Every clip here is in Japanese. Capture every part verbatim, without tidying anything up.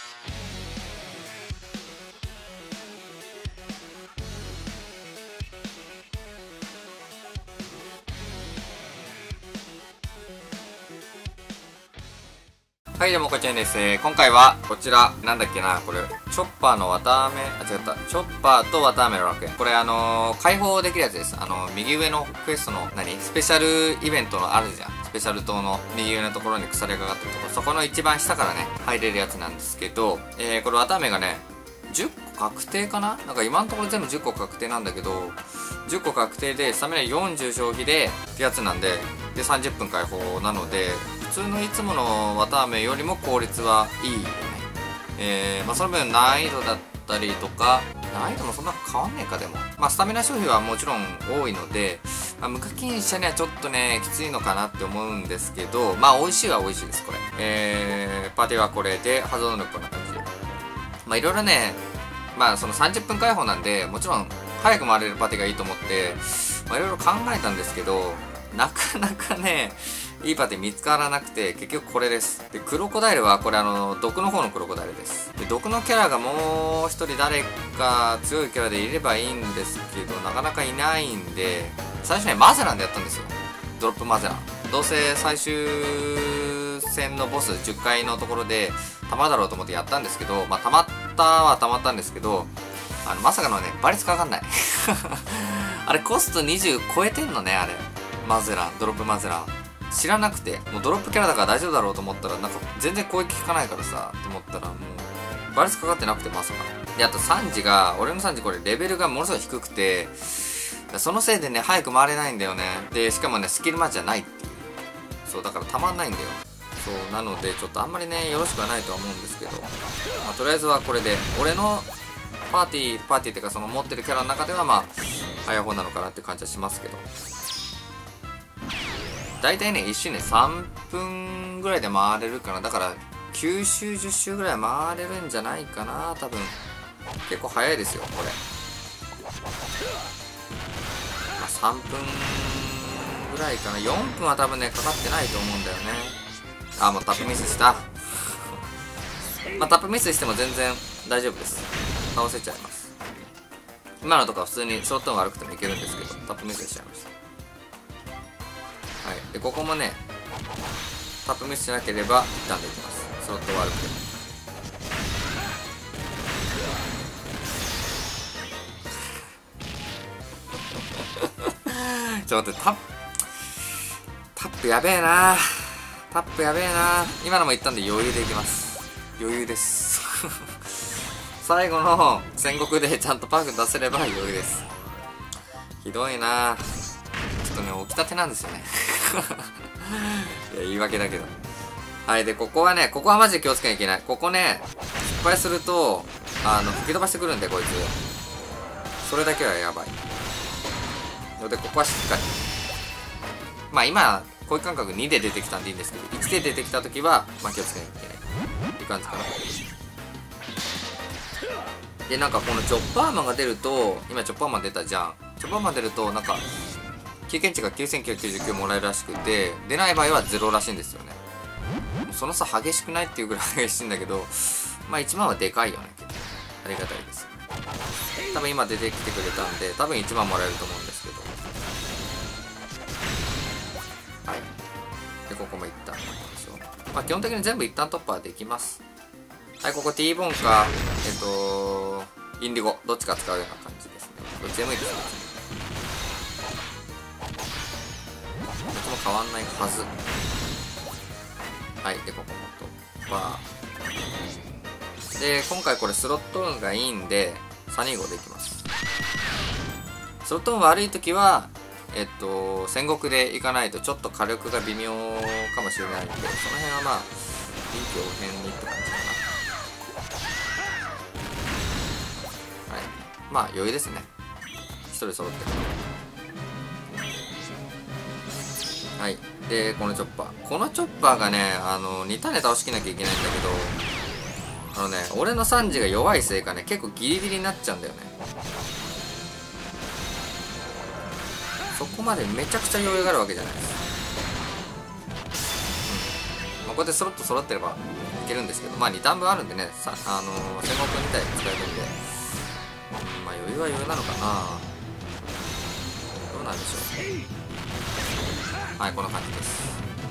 はい、どうもこちらです。えー、今回はこちらなんだっけな、これチョッパーの綿あめ、あ違ったチョッパーと綿あめの楽園、これあのー、開放できるやつです。あのー、右上のクエストの何スペシャルイベントのあるじゃん。スペシャル島の右上のところに腐れかかってるところ、そこの一番下からね入れるやつなんですけど、えー、これ綿あめがねじゅっこ確定かな。なんか今のところ全部じゅっこ確定なんだけど、じゅっこ確定でスタミナよんじゅう消費でってやつなんで、でさんじゅっぷん開放なので、普通のいつもの綿あめよりも効率はいいよね。えー、まあその分難易度だったりとか、難易度もそんな変わんねえか。でもまあスタミナ消費はもちろん多いので、まあ、無課金者にはちょっとねきついのかなって思うんですけど、まあ美味しいは美味しいです。これえー、パーティーはこれで、ハザード能力こんな感じで、まあいろいろね、まあそのさんじゅっぷん開放なんで、もちろん早く回れるパーティーがいいと思って、まあいろいろ考えたんですけど、なかなかねいいパーティー見つからなくて、結局これです。でクロコダイルはこれあの毒の方のクロコダイルです。で毒のキャラがもう一人誰か強いキャラでいればいいんですけど、なかなかいないんで、最初ねマゼランでやったんですよ。ドロップマゼラン、どうせ最終戦のボスじゅっかいのところでたまだろうと思ってやったんですけど、まあたまったはたまったんですけど、あのまさかのね倍率かかんないあれコストにじゅう超えてんのね、あれマゼラン、ドロップマゼラン知らなくて、もうドロップキャラだから大丈夫だろうと思ったら、なんか全然攻撃効かないからさと思ったら、もう倍率かかってなくて、まさかで、あとサンジが、俺のサンジこれレベルがものすごい低くて、そのせいでね早く回れないんだよね。でしかもねスキルマッチじゃないっていう、そうだからたまんないんだよ。そうなのでちょっとあんまりねよろしくはないとは思うんですけど、まあ、とりあえずはこれで俺のパーティーパーティーっていうか、その持ってるキャラの中ではまあ早い方なのかなって感じはしますけど、大体ね一周ねさんぷんぐらいで回れるかな。だからきゅう周じゅっ周ぐらい回れるんじゃないかな多分。結構早いですよこれ。まあ、さんぷんぐらいかな。よんぷんは多分ねかかってないと思うんだよね。あ、もうタップミスしたまあタップミスしても全然大丈夫です。倒せちゃいます。今のとか普通にショットが悪くてもいけるんですけど、タップミスしちゃいました。はい、でここもねタップミスしなければ一旦できます。スロット悪くてもちょっと待って、タップタップやべえな、タップやべえな。今のも言ったんで余裕でいきます。余裕です最後の戦国でちゃんとパーフ出せれば余裕です。ひどいな、ちょっとね起きたてなんですよねいや言い訳だけど。はい、でここはね、ここはマジで気をつけなきゃいけない。ここね失敗するとあの吹き飛ばしてくるんでこいつ、それだけはやばいので、ここはしっかり、まあ今攻撃間隔にで出てきたんでいいんですけど、いちで出てきた時は、まあ、気をつけなきゃいけないっていう感じかな。でなんかこのチョッパーマンが出ると、今チョッパーマン出たじゃん。チョッパーマン出るとなんか経験値がきゅうせんきゅうひゃくきゅうじゅうきゅうもらえるらしくて、出ない場合はゼロらしいんですよね。その差激しくないっていうぐらい激しいんだけど、まあいちまんはでかいよね。結構ありがたいです。多分今出てきてくれたんで多分いちまんもらえると思うんですけど、はい。でここも一旦突破でしょ。まあ基本的に全部一旦突破はできます。はい、ここ T ボーンかえっとインディゴどっちか使うような感じですね。どっちでもいいですね。どっちも変わんないはず。はい、でここも突破で、今回これスロット運がいいんでさんにごでいきます。スロット運悪い時はえっと戦国で行かないとちょっと火力が微妙かもしれないんで、その辺はまあ臨機応変にって感じかな。はい、まあ余裕ですね、ひとり揃ってる。はい、でこのチョッパーこのチョッパーがね、あのに種倒しきなきゃいけないんだけど、あのね俺のサンジが弱いせいかね結構ギリギリになっちゃうんだよね。そこまでめちゃくちゃ余裕があるわけじゃないです。うん、まあ、こうやってスロット揃ってればけるんですけど、まあにターン分あるんでね、さあのー、戦国に体使えるんで、うん、まあ余裕は余裕なのかな。どうなんでしょう。はい、こんな感じです。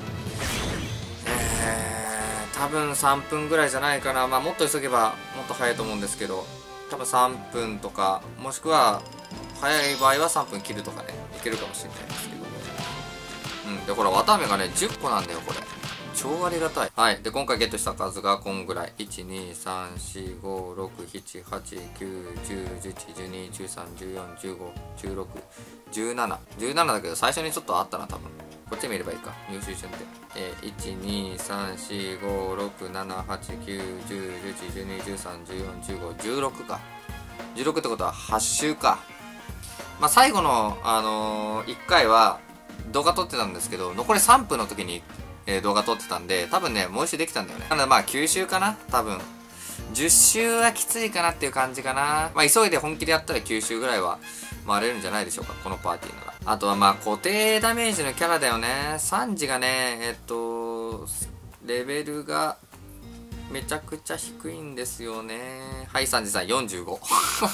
えー、多分さんぷんぐらいじゃないかな。まあもっと急げばもっと早いと思うんですけど、多分さんぷんとか、もしくは早い場合はさんぷん切るとかね、いけるかもしれないですけど。うん、でほら綿あめがねじゅっこなんだよこれ。超ありがたい。はい。で、今回ゲットした数がこんぐらい。いち、に、さん、よん、ご、ろく、なな、はち、きゅう、じゅう、じゅういち、じゅうに、じゅうさん、じゅうよん、じゅうご、じゅうろく、じゅうなな。じゅうななだけど最初にちょっとあったな、多分。こっち見ればいいか。入手順で。えー、いち、に、さん、よん、ご、ろく、なな、はち、きゅう、じゅう、じゅういち、じゅうに、じゅうさん、じゅうよん、じゅうご、じゅうろくか。じゅうろくってことははち周か。まあ、最後の、あのー、いっかいは動画撮ってたんですけど、残りさんぷんの時に、えー、動画撮ってたんで、多分ね、もう一周できたんだよね。なのでまあきゅう周かな多分。じゅっ周はきついかなっていう感じかな。まあ急いで本気でやったらきゅう周ぐらいは回れるんじゃないでしょうか。このパーティーなら。あとはまあ固定ダメージのキャラだよね。さんじがね、えっと、レベルがめちゃくちゃ低いんですよね。はい、さんじさんよんじゅうご。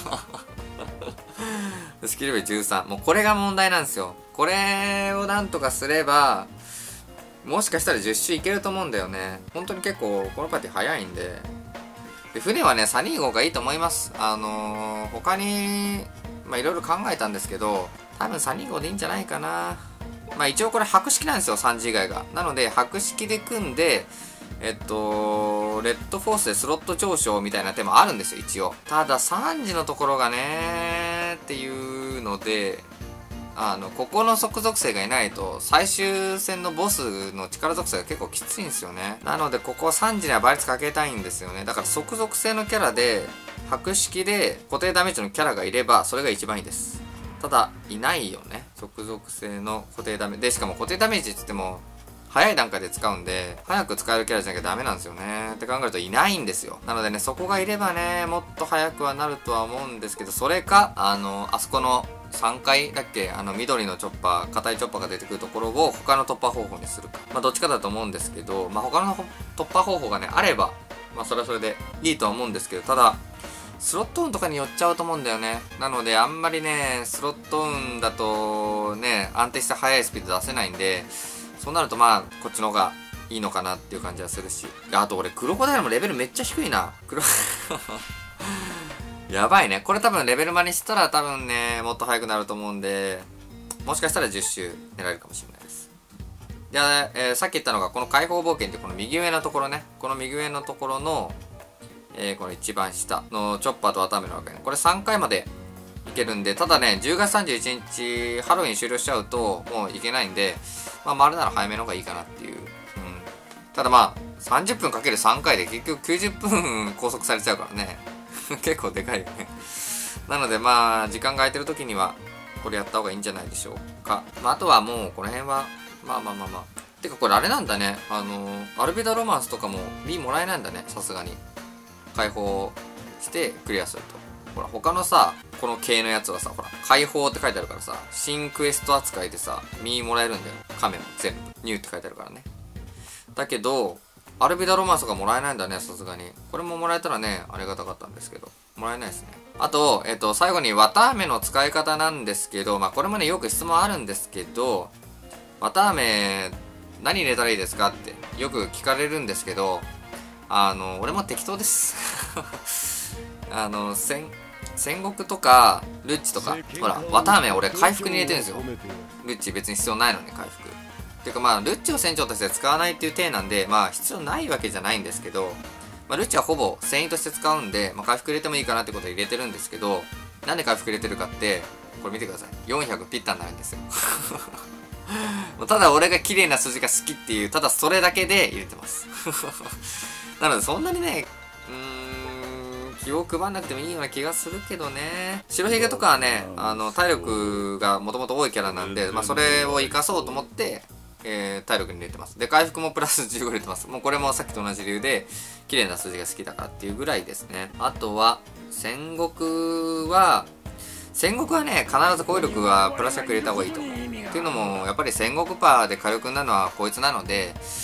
スキルレベルじゅうさん。もうこれが問題なんですよ。これをなんとかすれば、もしかしたらじゅっ周いけると思うんだよね。本当に結構このパーティー早いんで。で船はね、サニー号がいいと思います。あのー、他に、まあいろいろ考えたんですけど、多分サニー号でいいんじゃないかな。まあ一応これ白式なんですよ、さんじ以外が。なので白式で組んで、えっと、レッドフォースでスロット上昇みたいな手もあるんですよ、一応。たださんじのところがね、っていうので、あの、ここの即属性がいないと、最終戦のボスの力属性が結構きついんですよね。なので、ここさんじには倍率かけたいんですよね。だから即属性のキャラで、白式で固定ダメージのキャラがいれば、それが一番いいです。ただ、いないよね。即属性の固定ダメージ。で、しかも固定ダメージって言っても、早い段階で使うんで、早く使えるキャラじゃなきゃダメなんですよね。って考えるといないんですよ。なのでね、そこがいればね、もっと早くはなるとは思うんですけど、それか、あの、あそこのさんかいだっけ、あの、緑のチョッパー、硬いチョッパーが出てくるところを他の突破方法にするか。まあ、どっちかだと思うんですけど、まあ、他の突破方法がね、あれば、まあ、それはそれでいいとは思うんですけど、ただ、スロット運とかに寄っちゃうと思うんだよね。なので、あんまりね、スロット運だと、ね、安定した速いスピード出せないんで、そうなるとまあ、こっちの方がいいのかなっていう感じはするし。あと俺、クロコダイルもレベルめっちゃ低いな。クロやばいね。これ多分レベルマにしたら多分ね、もっと速くなると思うんで、もしかしたらじゅっ周狙えるかもしれないです。で、えー、さっき言ったのが、この解放冒険ってこの右上のところね。この右上のところの、えー、この一番下のチョッパーとワタメのわけね。これさんかいまでいけるんで、ただね、じゅうがつさんじゅういちにち、ハロウィン終了しちゃうと、もういけないんで、まあ、回るなら早めの方がいいかなっていう。うん。ただまあ、さんじゅっぷんかけるさんかいで結局きゅうじゅっぷん拘束されちゃうからね。結構でかいよね。なのでまあ、時間が空いてる時には、これやった方がいいんじゃないでしょうか。まあ、あとはもう、この辺は、まあまあまあまあ。てかこれあれなんだね。あのー、アルビダロマンスとかも B もらえないんだね。さすがに。解放してクリアすると。ほら、他のさ、この系のやつはさ、ほら、解放って書いてあるからさ、新クエスト扱いでさ、ミーもらえるんだよ。カメも全部。ニューって書いてあるからね。だけど、アルビダロマンスがもらえないんだね、さすがに。これももらえたらね、ありがたかったんですけど。もらえないですね。あと、えっと、最後に綿あめの使い方なんですけど、まあ、これもね、よく質問あるんですけど、綿あめ、何入れたらいいですかってよく聞かれるんですけど、あの、俺も適当です。あの、戦、戦国とか、ルッチとか、ほら、綿あめ俺回復に入れてるんですよ。ルッチ別に必要ないのに回復。ていうかまあ、ルッチを船長として使わないっていう体なんで、まあ、必要ないわけじゃないんですけど、まあ、ルッチはほぼ繊維として使うんで、まあ、回復入れてもいいかなってことで入れてるんですけど、なんで回復入れてるかって、これ見てください。よんひゃくピッタになるんですよ。ただ俺が綺麗な数字が好きっていう、ただそれだけで入れてます。なのでそんなにね、うーん、気を配んなくてもいいような気がするけどね。白ひげとかはね、あの、体力がもともと多いキャラなんで、まあそれを活かそうと思って、えー、体力に入れてます。で、回復もプラスじゅうご入れてます。もうこれもさっきと同じ理由で、綺麗な数字が好きだからっていうぐらいですね。あとは、戦国は、戦国はね、必ず攻撃力はプラスひゃく入れた方がいいと思う。っていうのも、やっぱり戦国パーで火力になるのはこいつなので、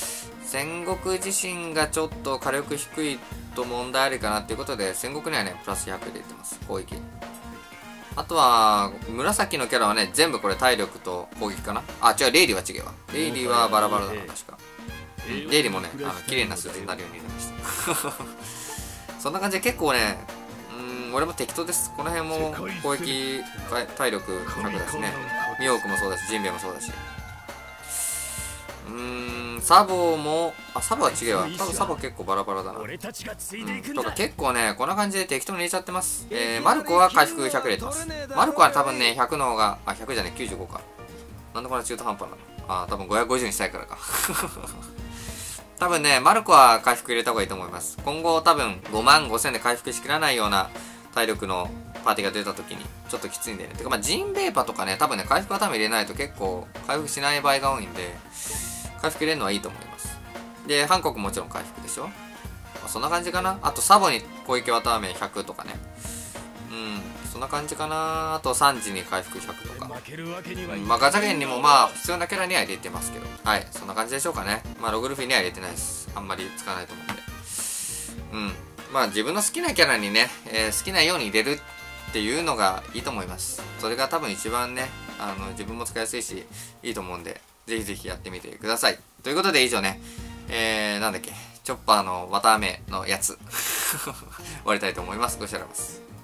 戦国自身がちょっと火力低いと問題ありかなっていうことで、戦国にはね、プラスひゃく入れてます。攻撃。あとは、紫のキャラはね、全部これ体力と攻撃かな。あ、違う、レイリーは違うわ。レイリーはバラバラだな、確か。うん、レイリーもね、あの、綺麗な数字になるように入れました。そんな感じで結構ね、うん、俺も適当です。この辺も攻撃、体力高くだしね。ミオークもそうだし、ジンベエもそうだし。うーん、サボも、あ、サボは違うわ。多分サボ結構バラバラだな。うん、とか結構ね、こんな感じで適当に入れちゃってます。えー、マルコは回復ひゃく入れてます。マルコは多分ね、ひゃくの方が、あ、ひゃくじゃねえ、きゅうじゅうごか。なんでこんな中途半端なの？あ、多分ごひゃくごじゅうにしたいからか。多分ね、マルコは回復入れた方がいいと思います。今後多分ごまんごせんで回復しきらないような体力のパーティーが出た時にちょっときついんでね。てかまあジンベエパとかね、多分ね、回復は多分入れないと結構回復しない場合が多いんで、回復入れるのはいいと思います。で、韓国もちろん回復でしょ。まあ、そんな感じかな。あとサボに攻撃渡辺ひゃくとかね。うん、そんな感じかな。あとさんじに回復ひゃくとか。うん、まあガチャゲンにもまあ必要なキャラには入れてますけど。はい、そんな感じでしょうかね。まあログルフィには入れてないです。あんまり使わないと思うんで。うん。まあ自分の好きなキャラにね、えー、好きなように入れるっていうのがいいと思います。それが多分一番ね、あの自分も使いやすいし、いいと思うんで。ぜひぜひやってみてください。ということで以上ね、えー、なんだっけ、チョッパーの綿あめのやつ終わりたいと思います。ご視聴ありがとうございます。